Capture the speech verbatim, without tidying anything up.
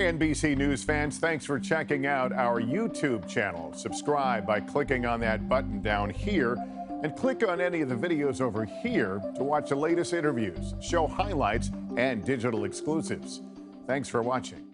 N B C News fans, thanks for checking out our YouTube channel. Subscribe by clicking on that button down here and click on any of the videos over here to watch the latest interviews, show highlights, and digital exclusives. Thanks for watching.